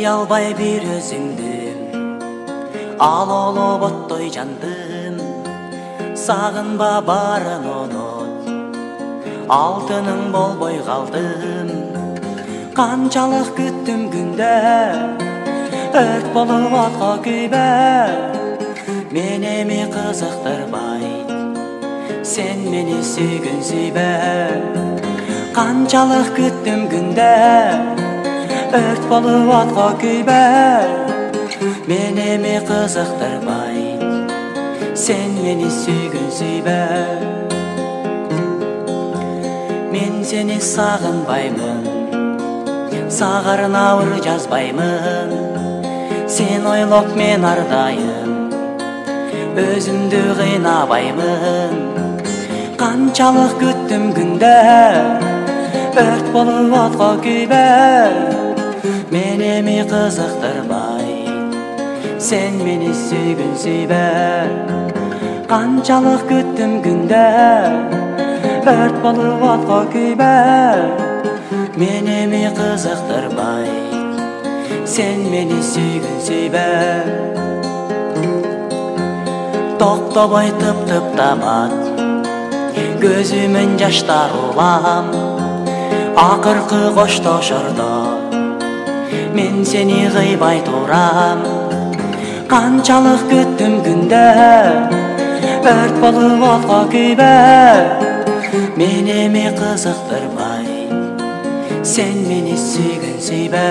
сый албай бир өзүңдү ал олоп оттой жандым сагынба барын унут алтыным болбой калдым канчалык күттүм күндө өрт болуп атка күйбө мен эми кызыктырбай сен мени сүйгүн сүйбө канчалык күттүм күндө өрт болуп атка күйбө мен эми кызыктырбай сен мени сүйгүн сүйбө мен сени сагынбаймын сагарнабыр жазбаймын сен ойлоп мен ардайым өзүмдү кыйнабаймын канчалык күттүм күндө өрт болуп атка күйбө мен эми кызыктырбай сен мени сүйгүн сүйбө канчалык күттүм күндө өрт болуп атка күйбө мен эми кызыктырбай сен мени сүйгүн сүйбө токтобой тып табат көзүмөн жаштар улам акыркы коштошордо мен сени кыйбай турам канчалык күттүм күндө өрт болуп атка күйбө мен эми кызыктырбай сен мени сүйгүн сүйбө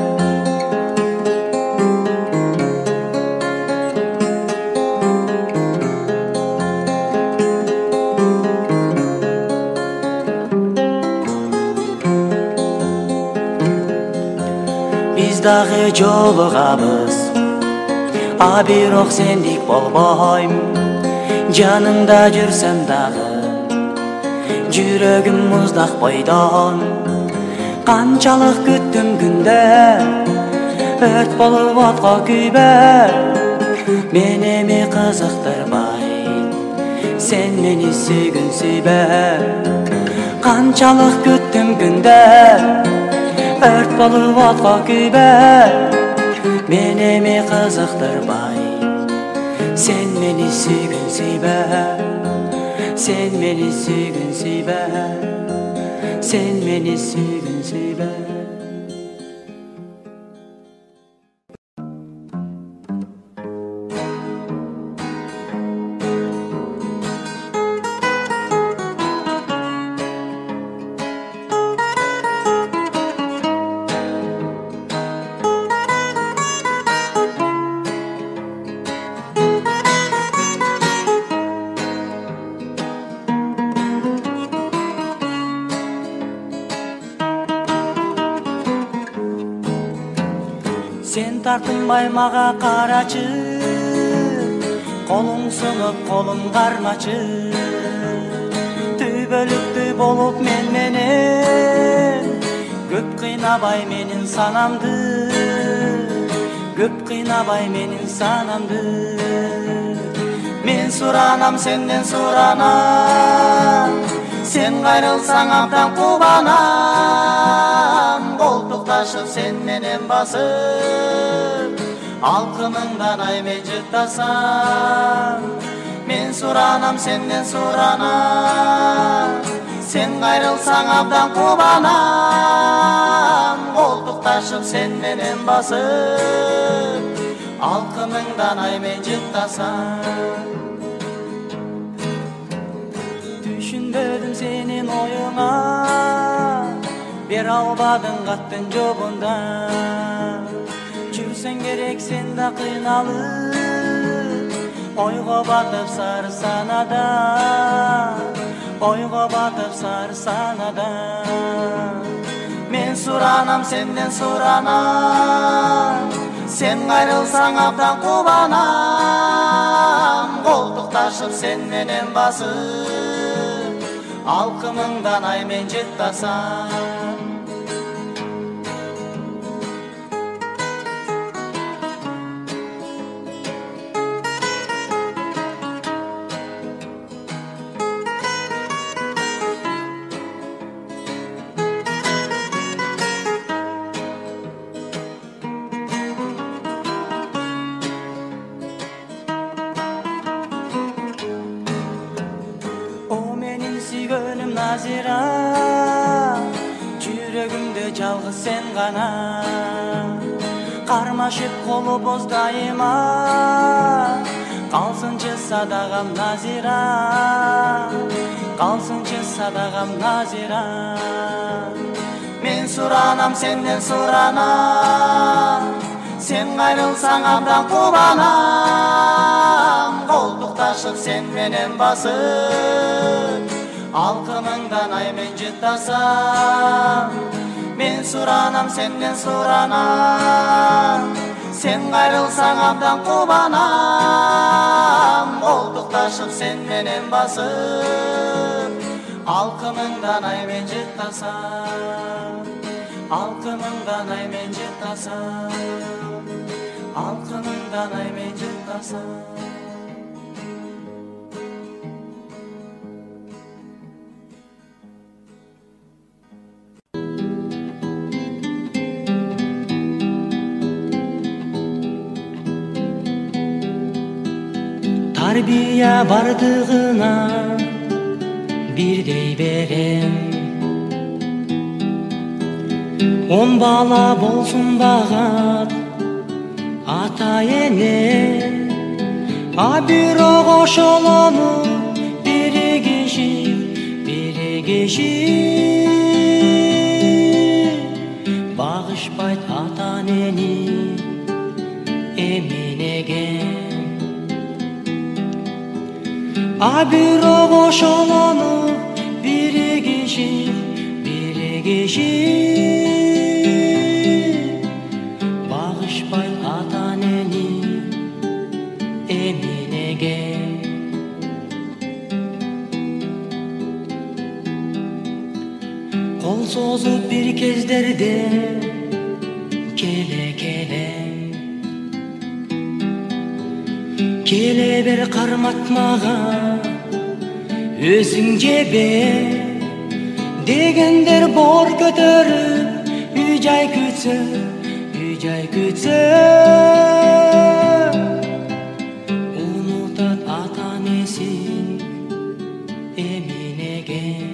биз дагы жолугабыз а бирок сендик болбойм жаныңда жүрсөм дагы жүрөгүм муздак бойдон канчалык күттүм күндө өрт болуп атка күйбө мен эми кызыктырбай сен мени сүйгүн сүйбө канчалык күттүм күндө өрт болуп атка күйбө мен эми кызыктырбай сен мени сүйгүн сүйбө сен мени сүйгүн сүйбө сен мени сүйгүн сүйбө сен тартынбай мага карачы колуң сынып колум кармачы түбөлүктүү болуп мен менен көп кыйнабай менин санамды көп кыйнабай менин санамды мен суранам сенден суранам сен кайрылсаң абдан кубанам колтукташып сен менен басып алкымыңдан ай мен жыттасам мен суранам сенден суранам сен кайрылсаң абдан кубанам колтукташып сен менен басып алкымыңдан ай мен жыттасам түшүнбөдүм сенин оюңа бере албадың каттын жобунда жүрсөң керек сен да кыйналып ойго батып сары санада ойго батып сары санада мен суранам сенден суранам сен кайрылсаң абдан кубанам колтукташып сен менен басып алкымыңдан ай мен жыттасам жалгыз сен гана. Кармашып колубуз дайыма, калсынчы садагам Назира, калсынчы садагам Назира. Мен суранам сенден суранам, сен кайрылсаң абдан кубанам. Колтукташып сен менен басып, алкымыңдан аймен жыттасам. Мен суранам сенден суранам, сен кайрылсаң абдан кубанам. Колтукташып сен менен басып, алкымыңдан аймен жыттасам. Алкымыңдан аймен жыттасам, алкымыңдан аймен жыттасам. Тарбия бардыгына бирдей берем. 10 бала болсун багат ата эне, а бирок ошолону бири киши багышпайт ата энени эминеген. А бирок ошолону бири киши багышпайт ата энени эминеген. Кол созуп бир кездерде келе бер кармат мага, өзүң жебе дегендер бор көтөрүп, үй жай күтсө унутат ата энесин эминеген.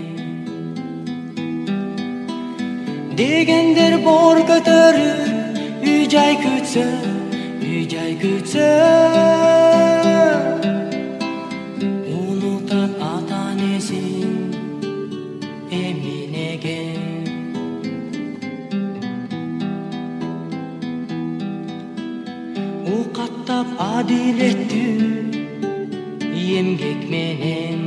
Дегендер бор көтөрүп, үй жай күтсө унутат ата энесин эминеген. Укаттап адилеттүү эмгек менен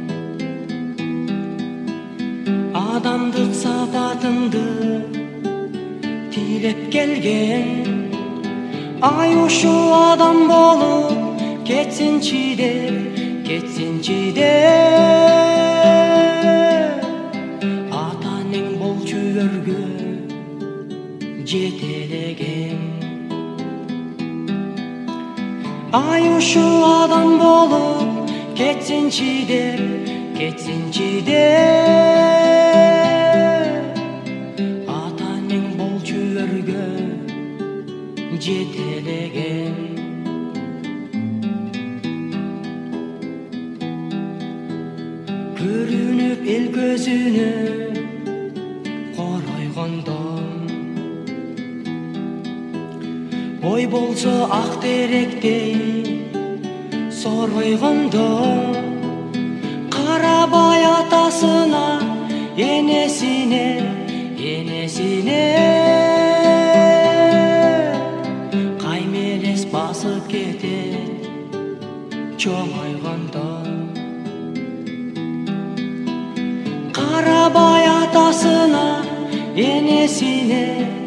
адамдык сапатыңды тилеп келген. Ай ушул адам болуп кетсинчи деп ата энең болчу өргө жетелеген. Ай ушул адам болуп кетсинчи деп ата энең болчу өргө жетелеген. Көрүнүп эл көзүнө коройгондо, ой болсо ак теректей соройгондо, карабай атасына энесине каймелес басып кетет чоңойгондо. Карабай атасына энесине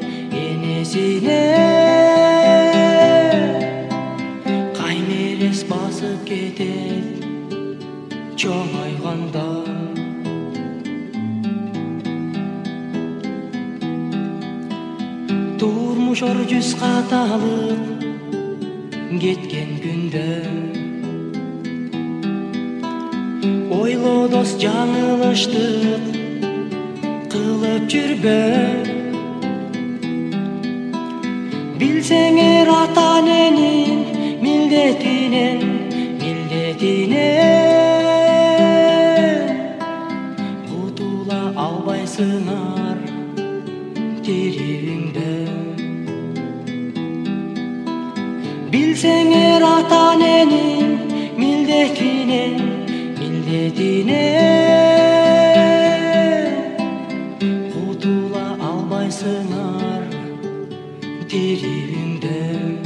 каймелес басып кетет чоңойгондо. Турмуш ор жүз каталып кеткен күндө, ойлодос жаңылыштык кылып жүрбө. Билсеңер ата эненин милдетинен кутула албайсыңар тиригиңде. Билсеңер ата-эненин милдетине кутула албайсыңар тиригиңде.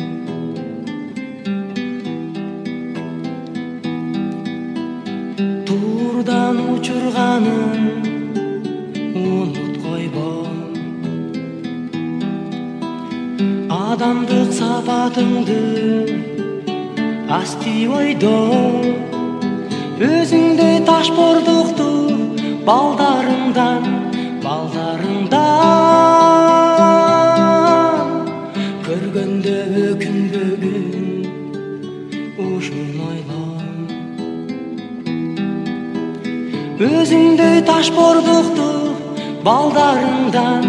Турдан учурганын унут койбо. Адамдык сапатыңды асти ойдо. Өзүңдөй ташбордукту балдарыңдан көргөндө өкүнбөгүн ушун ойла. Өзүңдөй ташбордукту балдарыңдан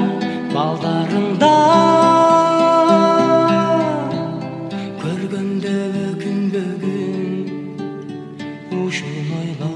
көргөндө өкүнбөгүн ушун ойла.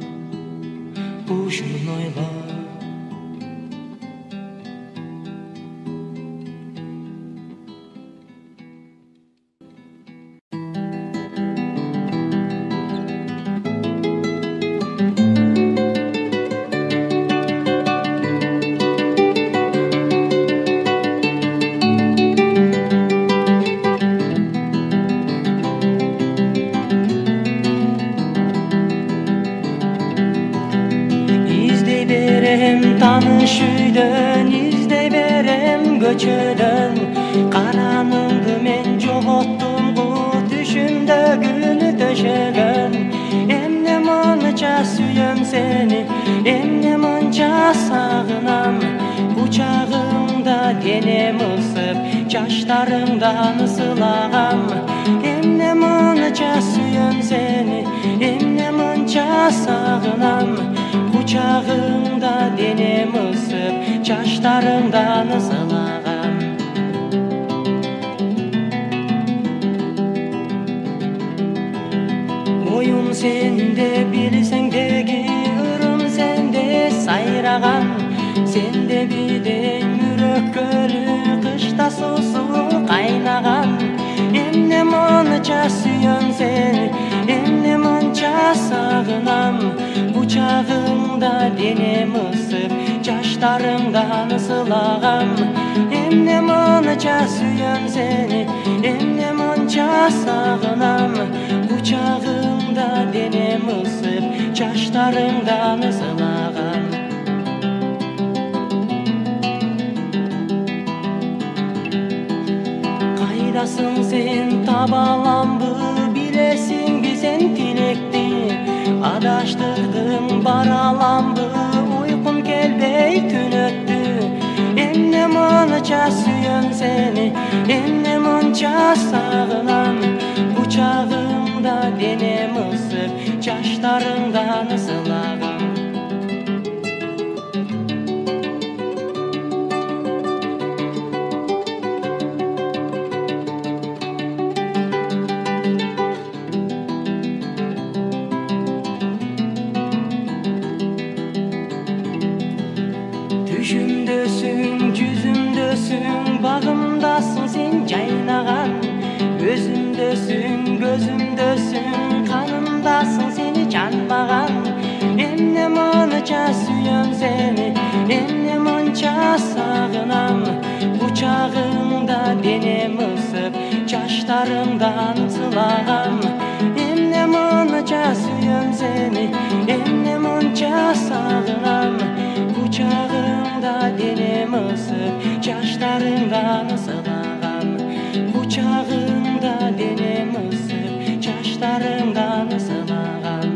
Таныш үйдөн издей берем көчөдөн. Караныңды мен жоготтум түшүмдө күн төшөгөн. Эмне мынча сүйөм сени, эмне мынча сагынам. Кучагыңда денем ысып, чачтарыңдан ысылагам. Эмне мынча сүйөм сени, эмне мынча сагынам. Кучагыңда денем ысып, чачтарыңдан ысылагам. Моюм сенде, билсеңдеги ырым сенде сайраган. Сенде бидей мүрөккөлү кышта суусу кайнаган. Эмне мынча сүйөм сени, эмне мынча сагынам. Кучагыңда денем ысып, чачтарыңдан ысылагам. Эмне мынча сүйөм сени, эмне мынча сагынам. Кучагыңда денем ысып, чачтарыңдан ысылагам. Кайдасың сен, таба аламбы, билесиңби сен тилекти. Адаштырдың бара аламбы, уйкум келбей түн өттү. Эмне мынча сүйөм сени, эмне мынча сагынам. Кучагыңда денем ысып, чачтарыңдан ысылагам. Түшүмдөсүң, жүзүмдөсүң, багымдасың сен жайнаган. Өзүмдөсүң, көзүмдөсүң, канымдасың сени жанбаган. Эмне мынча сүйөм сени, эмне мынча сагынам. Кучагыңда денем ысып, чачтарыңдан ысылагам. Эмне мынча сүйөм сени, эмне мынча сагынам. Кучагыңда денем ысып, чачтарыңдан ысылагам. Кучагыңда денем ысып, чачтарыңдан ысылагам.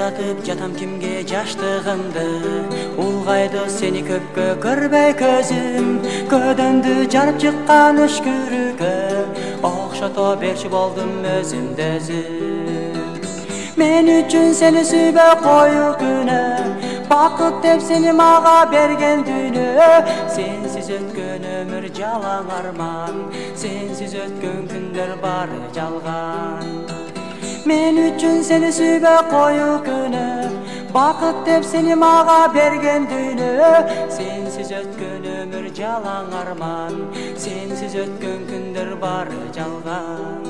татып жатам кимге жаштыгымды, улгайды сени көпкө көрбөй көзүм, көдөмдү жарып чыккан өшкүрүккө окшото берчи болдум өзүмдү өзүм. Мен үчүн сени сүйбөй коюу күнөө, бакыт деп сени мага берген дүйнө. Сенсиз өткөн өмүр жалаң арман, сенсиз өткөн күндөр баары жалган. Мен үчүн сени сүйбөй коюу күнөө, бакыт деп сени мага берген дүйнө. Сенсиз өткөн өмүр жалаң арман, сенсиз өткөн күндөр баары жалган.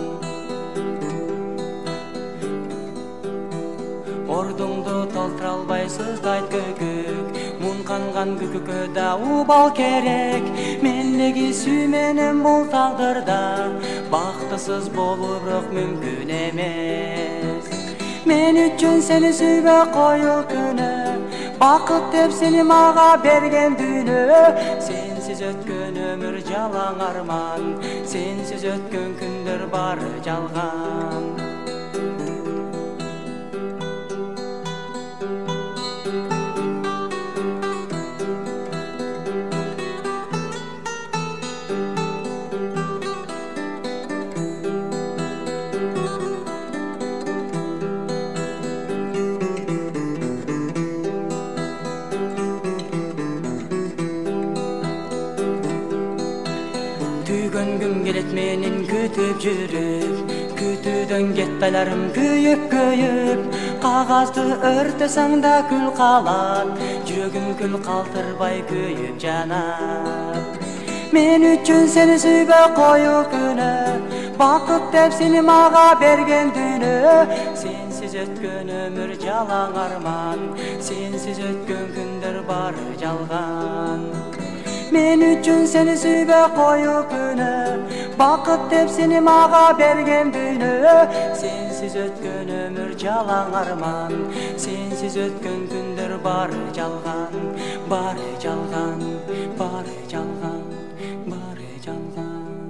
Ордуңду толтура албайсыз дайт көкөк, мун канган көкөккө да убал керек. Мендеги сүй менен бул тагдырда бактысыз болуу бирок мүмкүн эмес. Мен үчүн сени сүйбөй коюу күнөө, бакыт деп сени мага берген дүйнө. Сенсиз өткөн өмүр жалаң арман, сенсиз өткөн күндөр баары жалган. Tügöngüm gelet menin kütüp жүрүp, kütүүдөн кетпелерим күйүп, кагазды өртөсөң да күл калат, жүрөгүм күл калтырбай күйүп жанат. Мен үчүн сени сүйбөй коюу күнөө, бакыт деп сени мага берген дүйнө. Сенсиз өткөн өмүр жалаң арман, сенсиз өткөн күндөр баары жалган. Мен үчүн сени сүйбөй коюу күнөө, бакыт деп сени мага берген дүйнө. Сенсиз өткөн өмүр жалаң арман, сенсиз өткөн күндөр баары жалган, баары жалган, баары жалган, баары жалган.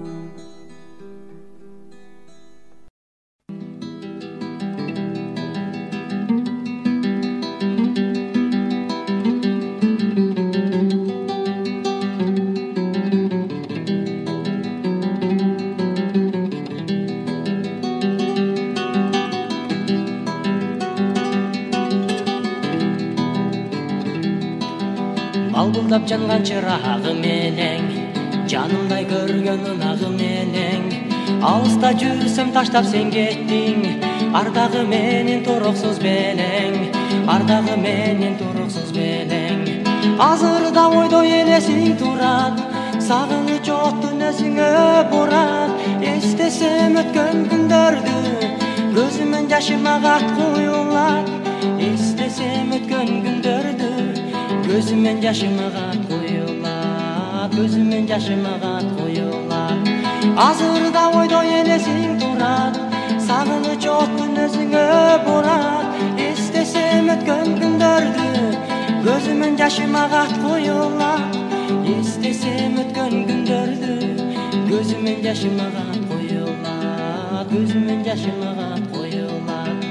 Балбылдап жанган чырагы менен, жанымдай көргөн унагы менен, алыста жүрсөм таштап сен кеттиң, ардагы менен туруксуз белең, ардагы менен туруксуз белең. Азырда ойдо элесиң турат, сагыныч оттун өзүңө бурат. Эстесем өткөн күндөрдү, көзүмөн жашым агат куюлат. Эстесем өткөн күндөрдү, көзүмөн жашым агат куюлат, көзүмөн жашым агат куюлат. Азырда ойдо элесиң турат, сагыныч оттун өзүңө бурат. Эстесем өткөн күндөрдү, көзүмөн жашым агат куюлат. Эстесем өткөн күндөрдү, көзүмөн жашым агат куюлат, көзүмөн жашым агат куюлат.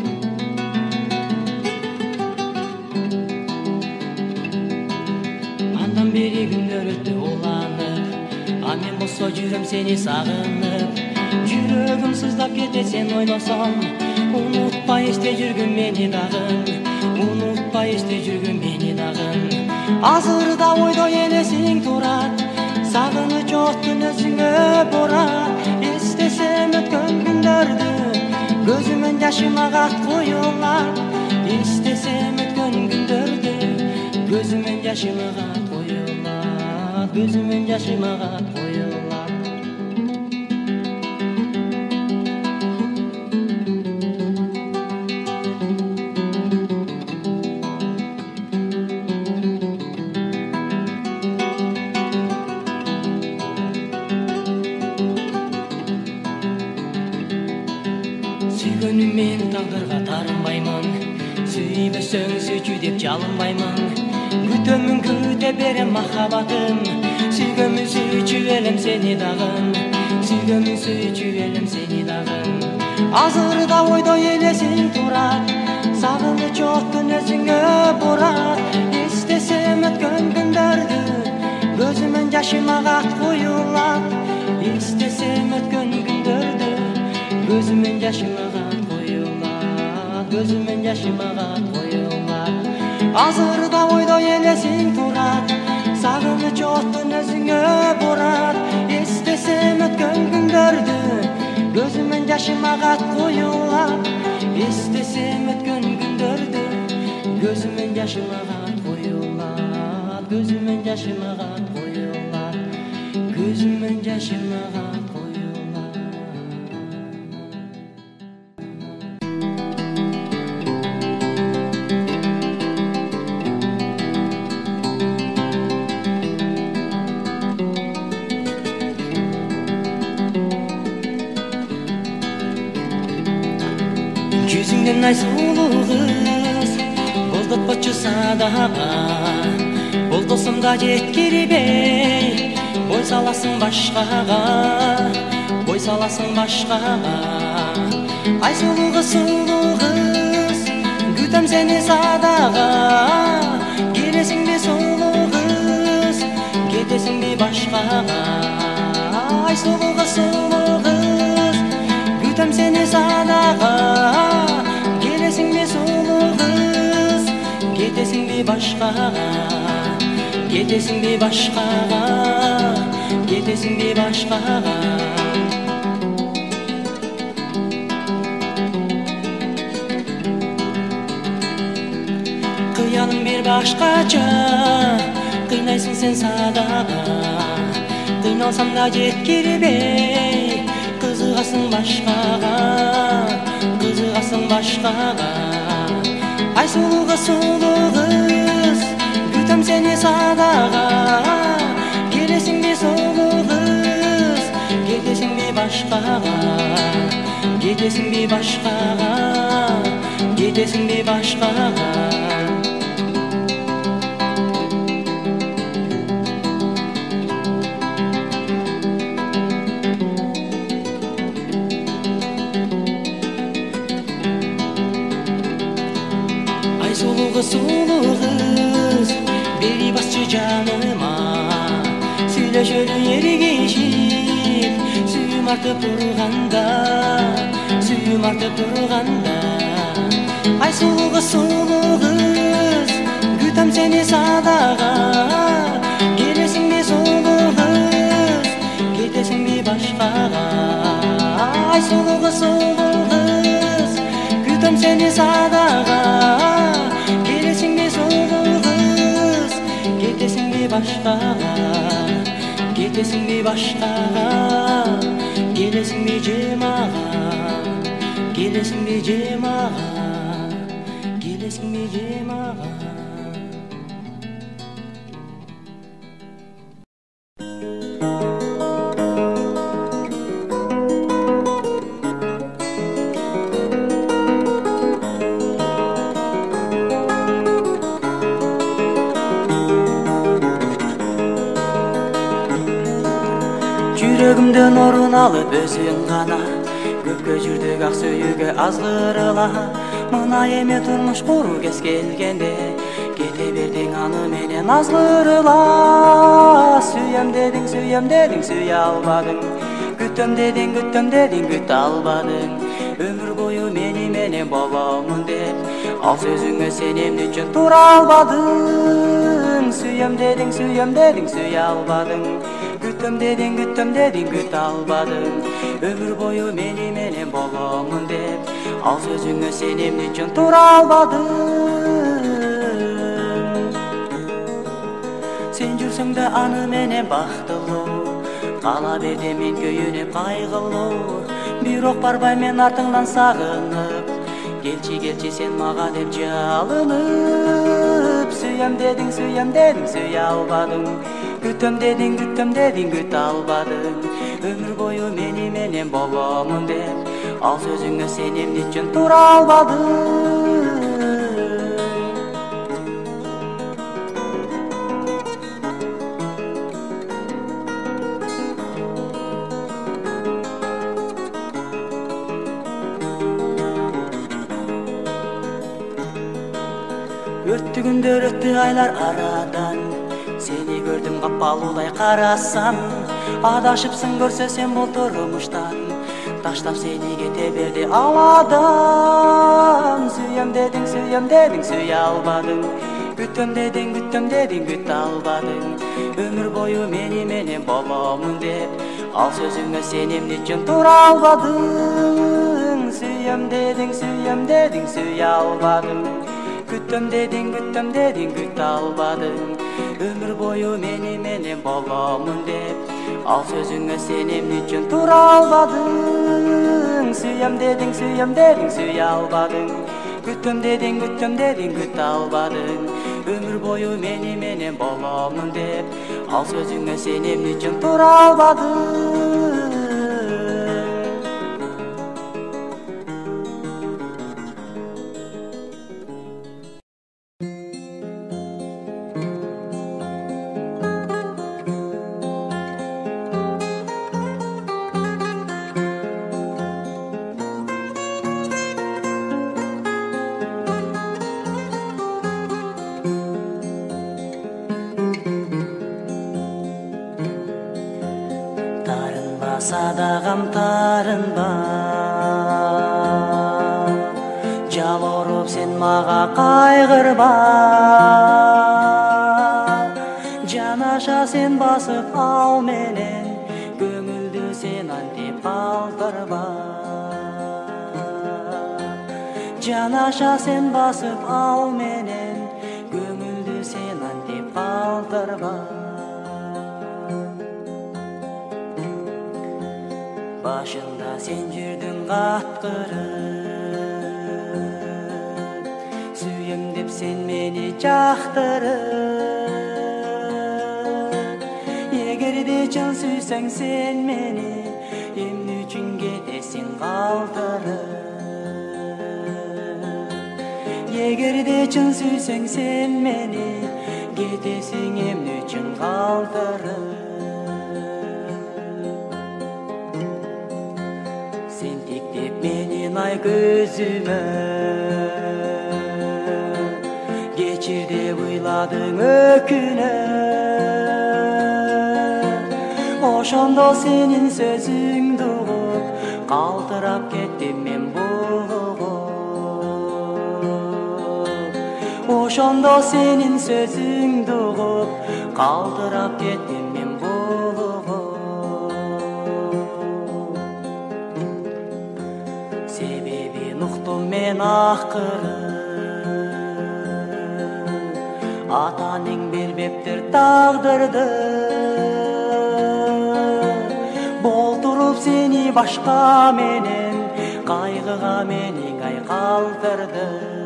Андан бери күндөр өттү уланып, а мен болсо жүрөм сени сагынып. Жүрөгүм сыздап кетет сен ойлосом, унутпай эсте жүргүн мени дагы, унутпай эсте жүргүн мени дагы. Азырда ойдо элесиң турат, сагыныч оттун өзүңө бурат. Эстесем өткөн күндөрдү, көзүмөн жашым агат куюлат. Эстесем өткөн күндөрдү, көзүмөн жашым агат куюлат, көзүмөн жашым агат куюлат. Сүйгөнүм мен тагдырга тарынбаймын, сүйбөсөң сүйчү деп жалынбаймын. Күтөмүн күтө берем махабатым, сүйгөнмүн сүйчү элем сени дагы, сүйгөнмүн сүйчү элем сени дагы. Азырда ойдо элесиң турат, сагыныч жашымага коюлат. Азыр да ойдо элесиң турат, сагыныч оттун өзүңө бурат. Эстесем өткөн күндөрдү, көзүмөн жашым агат коюлат. Эстесем өткөн күндөрдү, көзүмөн жашым агат коюлат. Көзүмөн жашым агат коюлат. Көзүмөн жашым агат коюлат. Жүзүңдөн ай сулуу кыз, боздотпочу садага. Болдосом да жеткирбей, бой саласың башкага, бой саласың башкага. Ай сулуу кыз, күтөм сени садага. Келесиңби сулуу кыз, кетесиңби башкага. Ай сулуу кыз, күтөм сени садага. Келесиңби сулуу кыз, кетесиңби башкага. Кетесиңби башкага, кетесиңби башкага. Кыялың бир башкача, кыйнайсың сен садага. Кыйналсам да жеткирбей, кызыгасың башкага, кызыгасың башкага. Ай сулуу кыз, күтөм сени садага. Келесиңби сулуу кыз, кетесиңби башкага. Кетесиңби башкага, кетесиңби башкага. Ай сулуу кыз, бери басчы жаныма. Сүйлөшөлү эригишип, сүйүм артып турганда, сүйүм артып турганда. Ай сулуу кыз, күтөм сени садага. Келесиңби сулуу кыз, кетесиңби башкага. Ай сулуу кыз, күтөм сени садага. Келесиңби сулуу кыз, кетесиңби башкага. Кетесиңби башкага, келесиңби жемага. Келесиңби жемага, келесиңби жемага. Жүрөгүмдөн орун алып өзүң гана, көпкө жүрдүк ак сүйүүгө азгырыла. Мына эми турмуш куруу кез келгенде, кете бердиң аны менен азгырыла. Сүйөм дедиң, сүйө албадың. Күтөм дедиң, күтө албадың. Өмүр бою мени менен боломун деп, ал сөзүңө сен эмне үчүн тура албадың? Сүйөм дедиң, сүйө албадың. Күтөм дедиң, күтө албадың. Өмүр бою мени менен боломун деп, ал сөзүңө сен эмне үчүн тура албадың? Сен жүрсөң да аны менен бактылуу, кала бердим мен күйүнүп кайгылуу. Бирок барбай мен артыңдан сагынып, келчи сен мага деп жалынып. Сүйөм дедиң, сүйө албадың. Күтөм дедиң, күтө албадың. Өмүр бою мени менен боломун деп, ал сөзүңө сен эмне үчүн тура албадың? Өттү күндөр, өттү айлар арадан, сени көрдүм капалуудай карасам. Адашыпсың көрсө сен бул турмуштан, Таштап сени кете берди аладан. Сүйем дедиң, сүйе албадың. Күтөм дедиң, күтө албадың. Өмүр бою менен боломун деп, ал сөзүңө сен эмне үчүн тура албадың? Сүйем дедиң, сүйе албадың. Күтөм дедиң, күтө албадың. Өмүр бою менен боломун деп, ал сөзүңө сен эмне үчүн тура албадың? Сүйем дедиң, сүйе албадың. Күтөм дедиң, күтө албадың. Өмүр бою менен боломун деп, ал сөзүңө сен эмне үчүн тура албадың? Садагам тарынба, жалоруп сен мага кайгырба. Жанаша сен басып ал менен, көңүлдү сен антип калтырба. Жанаша сен басып ал менен, көңүлдү сен антип калтырба. Башында сен жүрдің каткырып, сүйем деп сен мени жактырып. Эгерде чын сүйсең сен мени, эмне үчүн кетесиң калтырып? Эгерде чын сүйсең сен мени, кетесиң эмне үчүн калтырып? Менин ай көзүмө кечир деп ыйладың өкүнөп. Ошондо сенин сөзүңдү угуп, калтырап кеттим мен булугуп. Ошондо сенин сөзүңдү угуп, калтырап кеттим мен булугуп. Мен акыры атаның бербептир тагдырды. Болтуруп сени башка менен, кайгыга мени ай калтырды.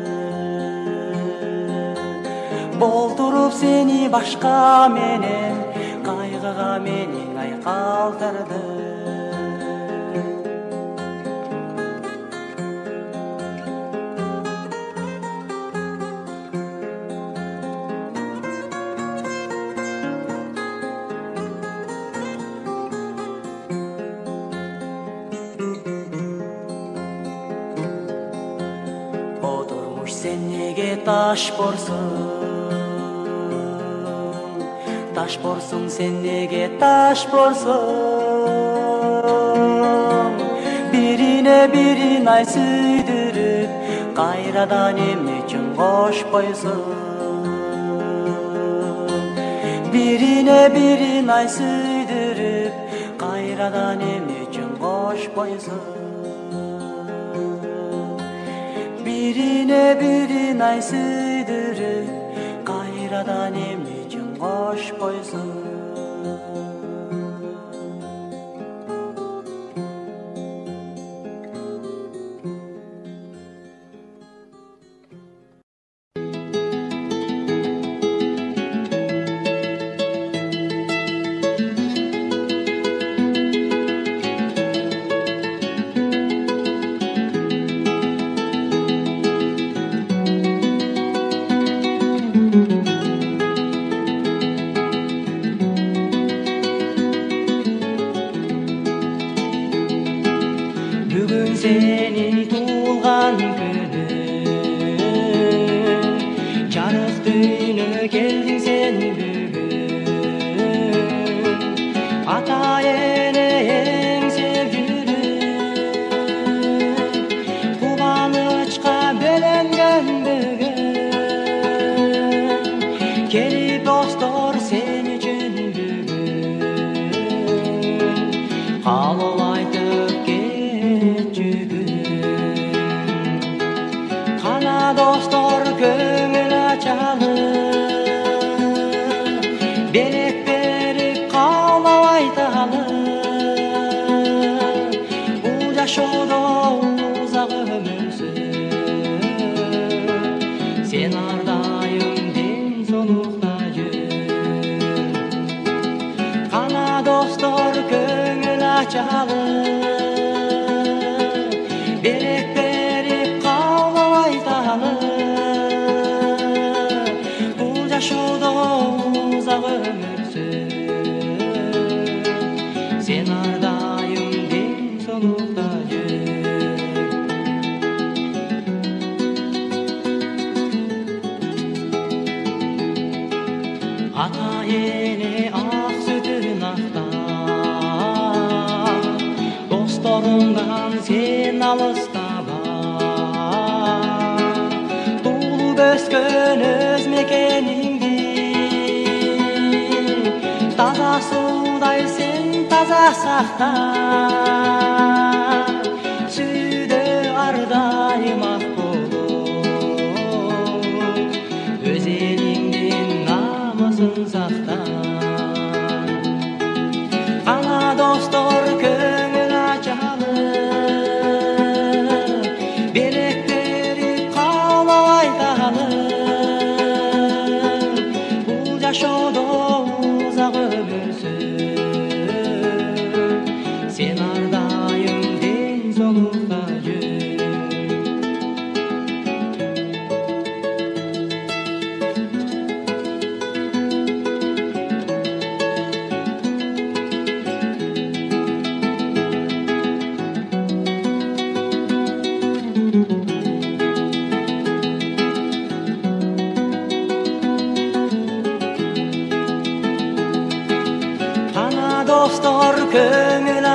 Болтуруп сени башка менен, кайгыга мени ай калтырды. Sen nege taş borsun, sen nege taş borsun. Birine birin ay süydürüp, kayradan emne üçün koşpoysun. Birine birin ay süydürüp, kayradan emne üçün koşpoysun. Birine birin ay süydürüp, kayradan emne üçün koşpoysun. Senin tuğulgan günün, jarık düğününe geldin sen bugün. Ata ene en sevgilin, алыстама туылып өскөн өз мекениңди таза суудай сен таза сакта сүйүүдө ар дайым ак болуп өз элиңдин намысын сакта ана достор көңүл ачалып белектери каалабай таалып бул жашоодо узак өмүрсүн сен ар дайым ден соолукта жүр достор көңүл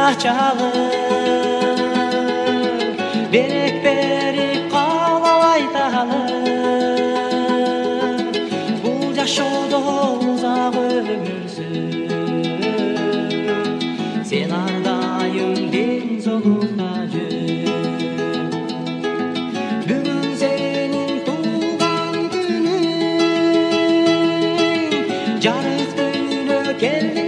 ачалып белек берип каалабай таалып бул жашоодо узак өмүрсүн сен ар дайым ден соолукта жүр бүгүн сенин туулган күнүң жарык дүйнө келдиң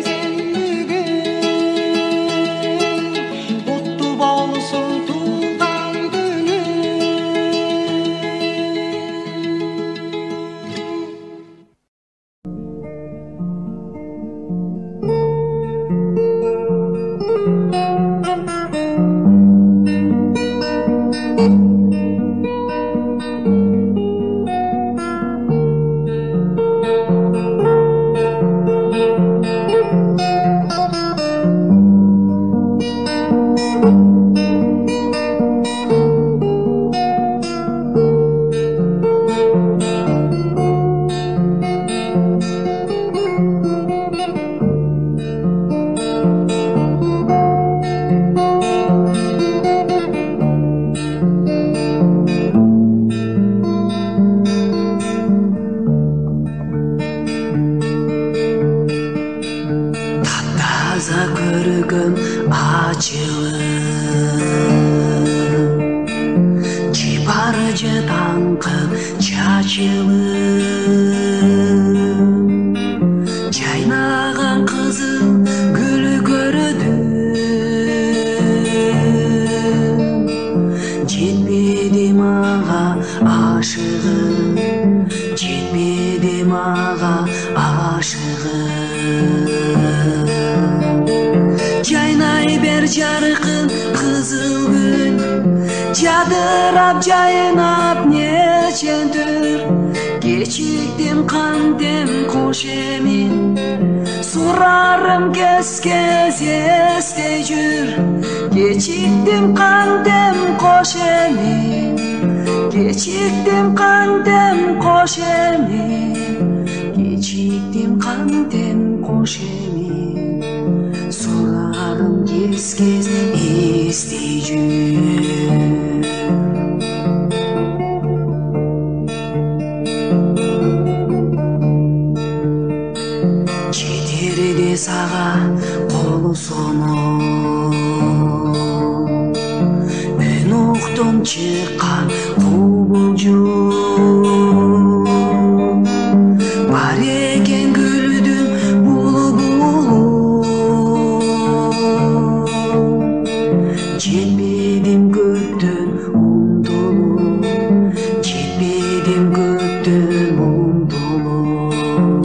көргөм ачылып чипар же таңкып чачылып жайнаган кызыл гүл көрдүм жетпеди мага ашыгым жетпеди мага ашыгым жайнай бер жаркын кызыл гүл жадырап жайнап нечентүр кечиктим кантем кош эмин сурарым кез-кез эстей жүр кечиктим кантем кош эмин кечиктим кантем кош эмин кечиктим кантем кош эмин сурарым кез-кез эстей жүр жетерде сага колу сонуп мен уктум чыккан кубулжу бар экен гүлдүн булбулу жетпедим көптөн умтулуп жетпедим көптөн умтулуп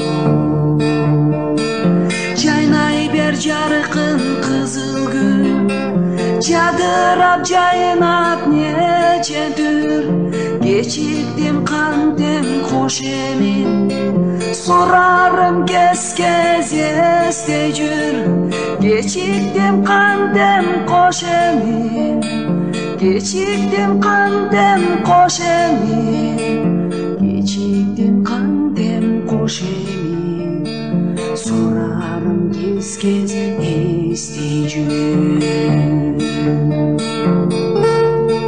жайнай бер жаркын кызыл гүл жадырап жайнап нечентүр кечиктим кантем кош эмин сурарым кез-кез эстей жүр кечиктим кантем кош эмин кечиктим кантем кош эмин кечиктим кантем кош эмин сурарым кез-кез эстей жүр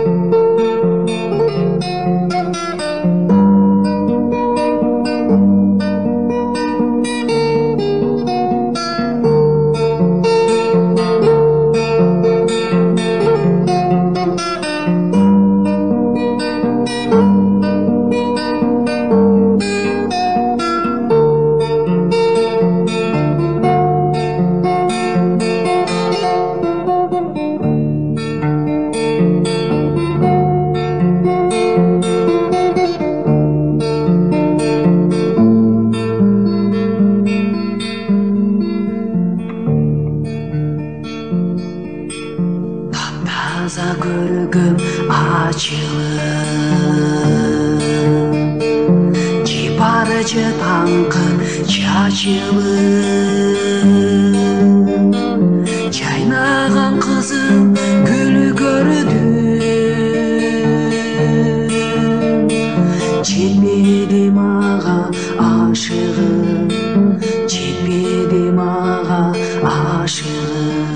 sarıcı tankı çaçılı Çaynagan kızıl gülü gördüm Çetmedim ağa aşığım Çetmedim ağa aşığım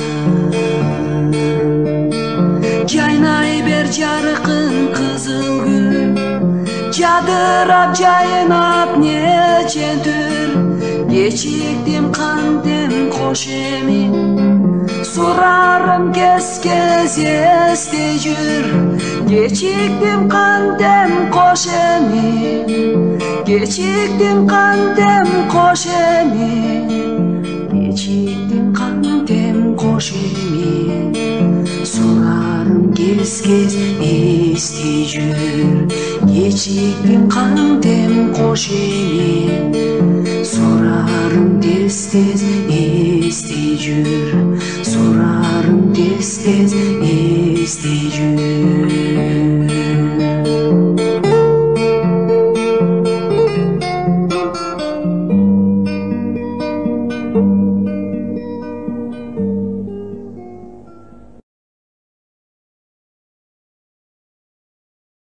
Caynay ber jarıkın kızıl gül Cadırap cayınap neçentür Geçiktim kandem koş emin Sorarım kes kes estecür Geçiktim kandem koş emin Geçiktim kandem koş emin Geçiktim kandem koş emin Sorarım kes kes estecür Geçiktim kandem koş emin Sorarım tez tez estecür Sorarım tez tez